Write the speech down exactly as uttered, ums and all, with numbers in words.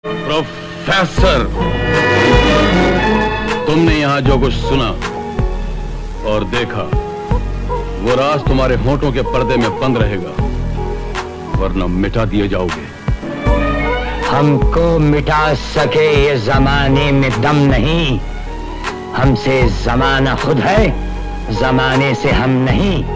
Professor, तुमने यहाँ जो कुछ सुना और देखा वो राज तुम्हारे होंठों के पर्दे में बंद रहेगा, वरना मिटा दिए जाओगे। हमको मिटा सके ये जमाने में दम नहीं, हमसे जमाना खुद है, जमाने से हम नहीं।